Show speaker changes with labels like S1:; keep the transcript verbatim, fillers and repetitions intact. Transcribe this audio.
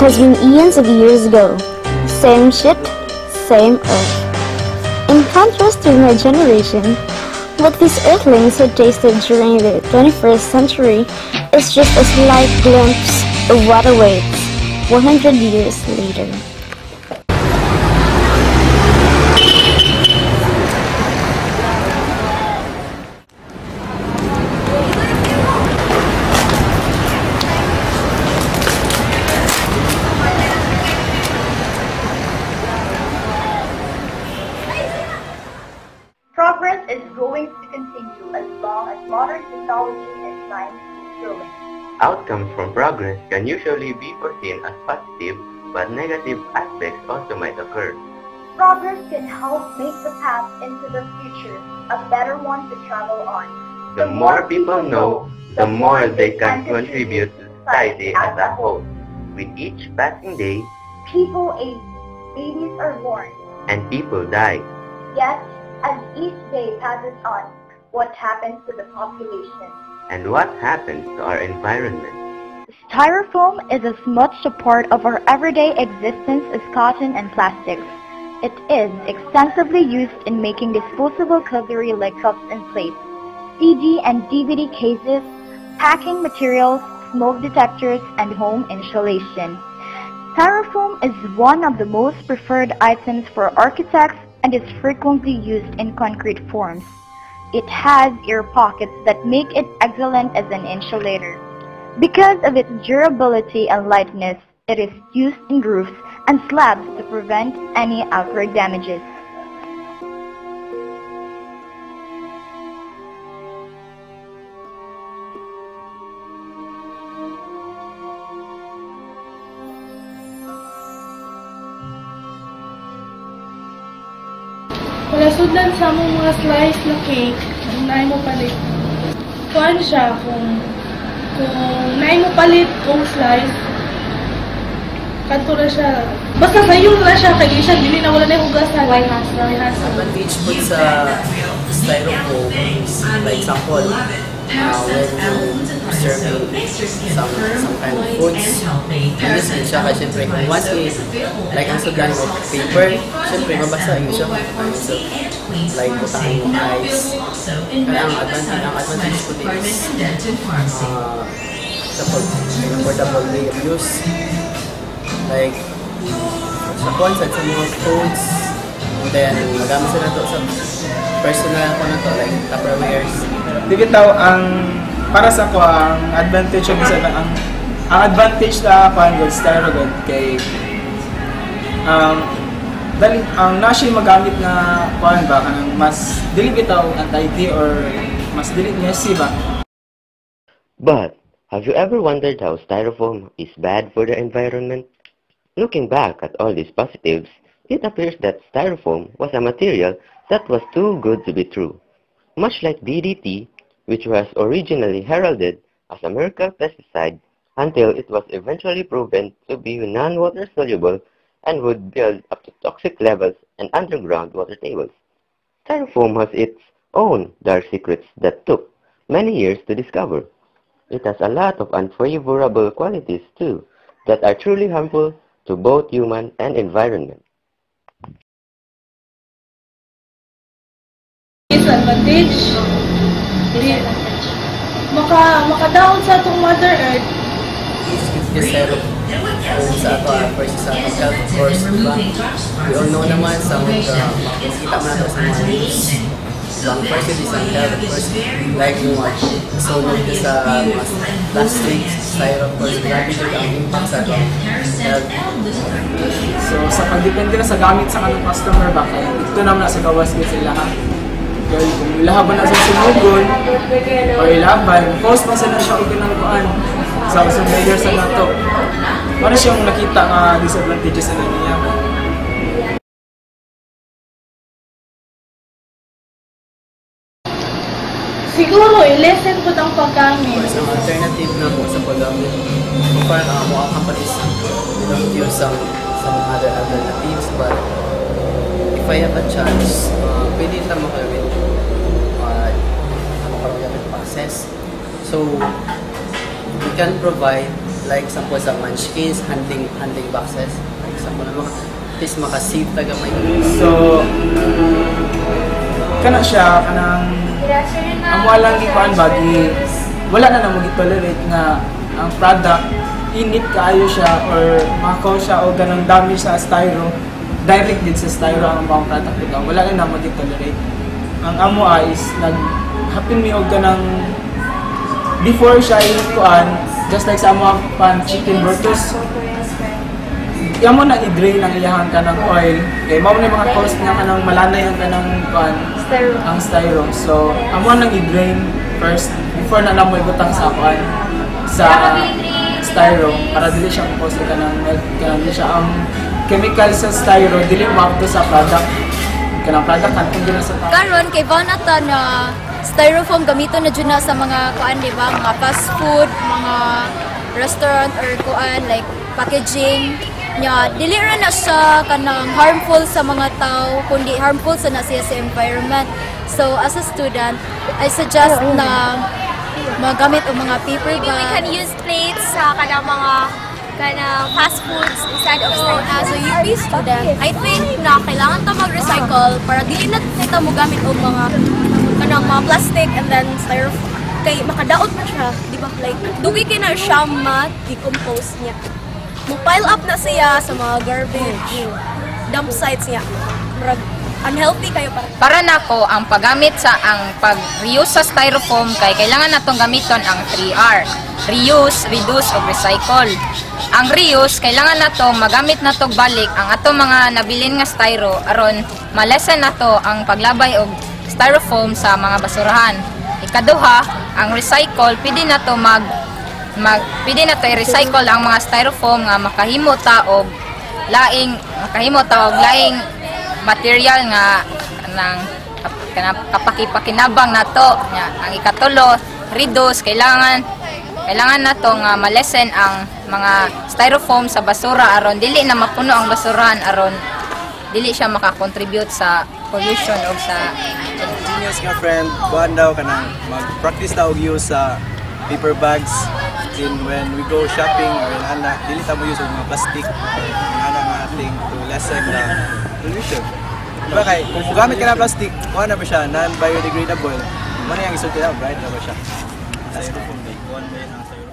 S1: has been eons of years ago. Same shit, same earth. In contrast to my generation, what these earthlings had tasted during the twenty-first century is just a slight glimpse of what awaits one hundred years later.
S2: Progress is going to continue as long as modern technology and science keep growing.
S3: Outcomes from progress can usually be foreseen as positive, but negative aspects also might occur.
S2: Progress can help make the path into the future a better one to travel on.
S3: The more people know, the more they can contribute to society as a whole. With each passing day,
S2: people age, babies are born.
S3: And people die.
S2: Yet, as each day passes on, what happens to the population?
S3: And what happens to our environment?
S2: Styrofoam is as much a part of our everyday existence as cotton and plastics. It is extensively used in making disposable cutlery like cups and plates, C D and D V D cases, packing materials, smoke detectors, and home insulation. Styrofoam is one of the most preferred items for architects and is frequently used in concrete forms. It has ear pockets that make it excellent as an insulator. Because of its durability and lightness, it is used in roofs and slabs to prevent any outward damages.
S4: Wala sudlan sa among mga slice na cake, kung naay mo palit. Kuan siya, kung, kung naay mo palit kung slice, kanto na siya. Basta sayo na siya, kaya siya, dili na wala na yung hugasan. Why hasa? Why hasa?
S5: Advantage po sa styrofoam is, like example, uh, when you serving some, some kind of foods, this din siya kasi siyempre kung once we, like ang sudlan mo paper, siyempre mabasa yun siya. So, like butangan mo ice. Kaya ang advantage, ang advantage po din is uh, sa portable way of use. Like, sa konsert, sa mga foods, and then magamit sila to sa personal ko na to, like Tupperwares.
S6: Di bitaw ang para sa ko ang advantage ang isa ang ang advantage na pan good styro good kay um dali ang nasi magamit na kuan ba kanang mas dili bitaw anti or mas dili messy ba.
S3: But have you ever wondered how styrofoam is bad for the environment? Looking back at all these positives, it appears that styrofoam was a material that was too good to be true. Much like D D T, which was originally heralded as a miracle pesticide until it was eventually proven to be non-water soluble and would build up to toxic levels and underground water tables. Styrofoam has its own dark secrets that took many years to discover. It has a lot of unfavorable qualities too that are truly harmful to both human and environment.
S4: Disadvantage. Disadvantage. Maka, makadaon sa itong Mother Earth.
S5: Is styrofoam sa ato, first sa ato health, of course, diba? We all know naman sa mga makikita mo nato sa mga news. Ang first is ang health, of course, like yung sunog sa plastic, styrofoam, of course, grabe din ang impact sa ato health.
S6: So sa pagdepende na sa gamit sa kanang customer ba kay ito naman sa gawas gyud sila ha. Kaya kung ilaban na sa sumugon o ilaban, post pa sila siya og ganang kuan sa usab layer sa nato. Para siyang nakita nga disadvantages sa niya.
S4: Siguro, i-lessen po ang paggamit.
S5: Ang alternative na po sa paggamit, kung parang ang mga companies, they don't use some, some other alternatives, but if I have a chance, uh, pwede lang makalawin uh, makalawin process. So, we can provide like example sa munchkins, handling handling boxes. Like example na maka, at least makasave taga may.
S6: So, kana siya, kanang amo lang gikuan bagi wala na namo gi-tolerate nga ang product init kaayo siya or makaw siya o ganang dami sa styro direct din sa styro ang mga product nito. Wala na namo gi-tolerate. Ang amo ay is nag hapin mi og ganang before siya inikuan just like sa amo pan chicken burgers. Yamo na i-drain ang iyahang kanang oil. Kay mao na yung mga cause nga kanang malanay ang kanang pan ang styro. So amo nang i-drain first before na namo ibutang sa pan sa styro para dili siya cause kanang kanang siya ang chemical sa styro dili maabto sa product. Kanang product kan kun sa tao.
S7: Karon kay ba nata na styrofoam gamito na jud na sa mga kuan di ba, mga fast food, mga restaurant or kuan like packaging nya dili ra na siya kanang harmful sa mga tao kundi harmful sa na siya sa environment. So as a student, I suggest na magamit ang mga paper bag.
S8: Maybe we can use plates sa kanang mga kanang fast foods instead of styrofoam.
S7: As a U P student, I think na kailangan ta mag-recycle para dili na kita mo gamit og mga kanang mga plastic and then styrofoam. Kay makadaot na siya, di ba? Like dugi kay na siya ma-decompose niya. Mo-pile up na siya sa mga garbage dump sites niya. Murag unhealthy kayo para.
S9: Para nako ang paggamit sa ang pag-reuse sa styrofoam kay kailangan natong gamiton ang three R. Reuse, reduce ug recycle. Ang reuse kailangan nato magamit nato balik ang ato mga nabilin nga styro aron malesen nato ang paglabay og styrofoam sa mga basurahan. Ikaduha, ang recycle pwede nato mag mag pwede nato i-recycle ang mga styrofoam nga makahimo ta og laing makahimo ta og laing material nga nang kapakipakinabang nato nya. Ang ikatulo, reduce kailangan kailangan nato nga malesen ang mga styrofoam sa basura aron dili na mapuno ang basurahan aron dili siya makakontribute sa pollution o sa
S10: genius nga friend kuan daw kanang mag-practice ta og use sa paper bags in when we go shopping or in ana dili ta mo use og mga plastic ana nga thing to lessen the pollution. Diba kay kung mugamit ka na plastic kuha na ba siya non-biodegradable mo na yung isulti na bright na ba siya. That's the one way ang